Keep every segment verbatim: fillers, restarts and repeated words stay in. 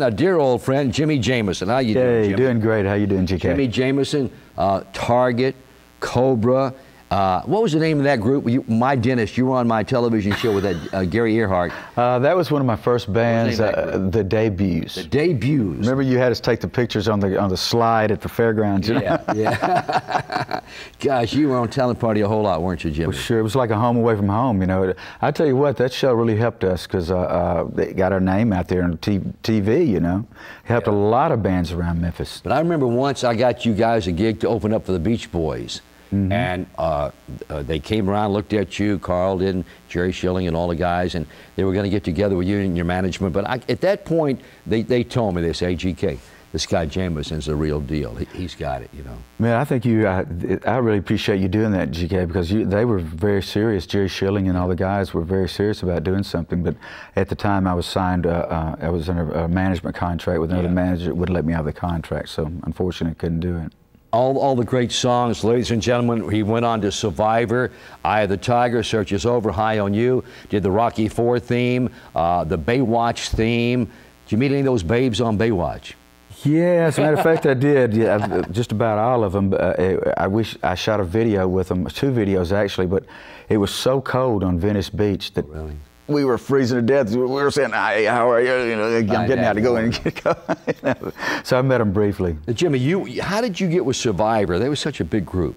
a dear old friend, Jimi Jamison. How you hey, doing, Jimmy? Doing great. How you doing, G K? Jimi Jamison, uh, Target, Cobra. Uh, what was the name of that group? You, my Dentist. You were on my television show with that uh, Gary Earhart. Uh, that was one of my first bands, uh, the Debuts. The Debuts. Remember, you had us take the pictures on the on the slide at the fairgrounds. You yeah, know? yeah. Gosh, you were on Talent Party a whole lot, weren't you, Jimmy? Well, sure. It was like a home away from home. You know, I tell you what, that show really helped us because uh, uh, they got our name out there on T V. You know, it helped yeah. a lot of bands around Memphis. But I remember once I got you guys a gig to open up for the Beach Boys. Mm-hmm. And uh, uh, they came around, looked at you, Carl did, Jerry Schilling and all the guys, and they were going to get together with you and your management. But I, at that point, they, they told me, they say, hey, G K, this guy Jamison's the real deal. He, he's got it, you know. Man, I think you, I, I really appreciate you doing that, G K, because you, they were very serious. Jerry Schilling and all the guys were very serious about doing something. But at the time, I was signed, uh, uh, I was under a management contract with another yeah. manager that wouldn't let me out of the contract. So unfortunately, I couldn't do it. All, all the great songs, ladies and gentlemen. He went on to Survivor, Eye of the Tiger, Search Is Over, High on You, did the Rocky Four theme, uh, the Baywatch theme. Did you meet any of those babes on Baywatch? Yeah, as a matter of fact, I did. Yeah, just about all of them. Uh, I wish I shot a video with them, two videos actually, but it was so cold on Venice Beach that really? we were freezing to death. We were saying, "Hey, how are you?" You know, I'm getting out to go in and get going. You know? So I met them briefly. Jimmy, you, how did you get with Survivor? They were such a big group.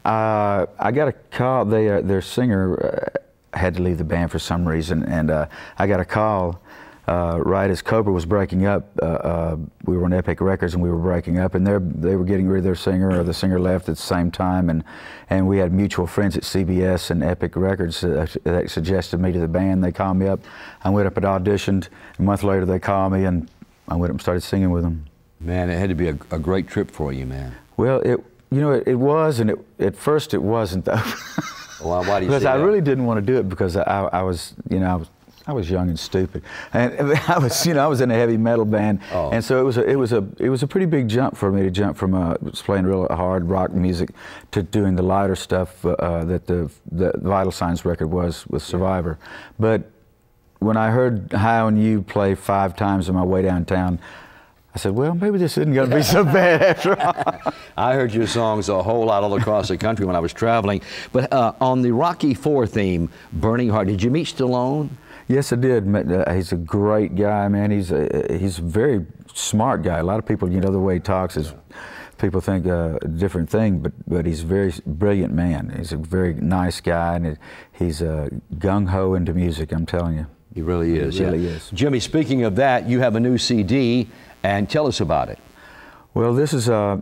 Uh, I got a call. They, uh, their singer uh, had to leave the band for some reason, and uh, I got a call uh, right as Cobra was breaking up. Uh, uh, we were on Epic Records, and we were breaking up, and they were getting rid of their singer, or the singer left at the same time, and and we had mutual friends at C B S and Epic Records uh, that suggested me to the band. They called me up. I went up and auditioned. A month later, they called me, and I went up and started singing with them. Man, it had to be a, a great trip for you, man. Well, it you know it, it was, and it, at first it wasn't though. Well, why do you because say I that? really didn't want to do it because I, I was, you know, I was. I was young and stupid, and I was, you know, I was in a heavy metal band, oh. and so it was a, it was a, it was a pretty big jump for me to jump from uh, playing real hard rock music to doing the lighter stuff uh, that the the Vital Signs record was with Survivor. But when I heard High on You play five times on my way downtown, I said, well, maybe this isn't going to be so bad after all. I heard your songs a whole lot all across the country when I was traveling. But uh, on the Rocky Four theme, Burning Heart, did you meet Stallone? Yes, I did. He's a great guy, man. He's a, he's a very smart guy. A lot of people, you know, the way he talks is, people think uh, a different thing, but but he's a very brilliant man. He's a very nice guy, and he's uh, gung-ho into music, I'm telling you. He really is. He really yeah. is. Jimmy, speaking of that, you have a new C D, and tell us about it. Well, this is uh,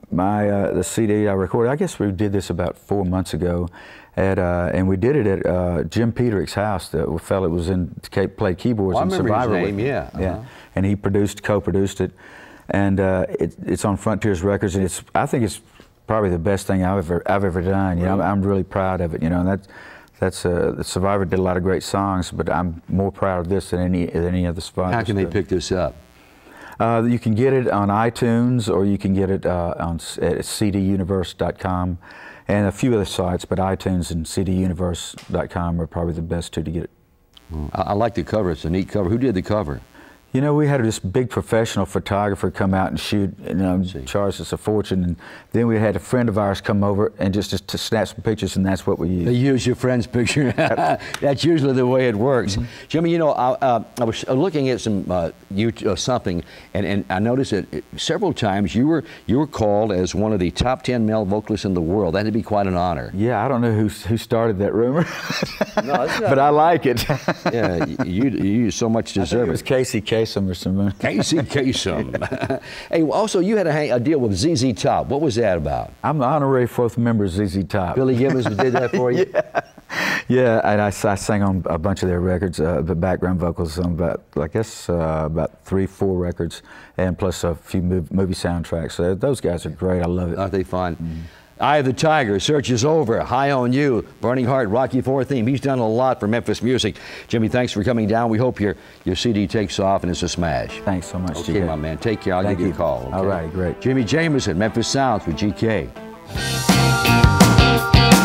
my uh, the C D I recorded. I guess we did this about four months ago. At, uh, and we did it at uh, Jim Peterick's house. The fellow that was in played keyboards well, in Survivor. I remember his name, yeah. Uh-huh. Yeah, and he produced, co-produced it, and uh, it, it's on Frontiers Records, and it's I think it's probably the best thing I've ever I've ever done. You really? know, I'm, I'm really proud of it. You know, and that that's uh, Survivor did a lot of great songs, but I'm more proud of this than any than any other Survivor. How can they pick this up? Uh, you can get it on iTunes, or you can get it uh, on at C D universe dot com. And a few other sites, but iTunes and C D universe dot com are probably the best two to get it. Well, I, I like the cover. It's a neat cover. Who did the cover? You know, we had this big professional photographer come out and shoot, you know, charged us a fortune, and then we had a friend of ours come over and just, just to snap some pictures, and that's what we used. They use your friend's picture. That's usually the way it works. Mm-hmm. Jimmy, you know, I, uh, I was looking at some uh, YouTube, uh, something, and, and I noticed that it, several times you were you were called as one of the top ten male vocalists in the world. That'd be quite an honor. Yeah, I don't know who who started that rumor, no, it's not, but I like it. Yeah, you you so much deserve it. It was Casey Kasem or something. Casey Kasem. Hey, also you had a, a deal with Z Z Top. What was that about? I'm the honorary fourth member of Z Z Top. Billy Gibbons did that for you? Yeah. Yeah, and I, I sang on a bunch of their records, uh, the background vocals on about, I guess, uh, about three, four records, and plus a few mov movie soundtracks. So those guys are great. I love it. Aren't they fun? Mm-hmm. Eye of the Tiger, Search Is Over, High on You, Burning Heart, Rocky Four theme. He's done a lot for Memphis music. Jimmy, thanks for coming down. We hope your, your C D takes off and it's a smash. Thanks so much, Okay, G K. my man. Take care. I'll Thank give you you. a call. Okay? All right, great. Jimi Jamison, Memphis Sounds with G K.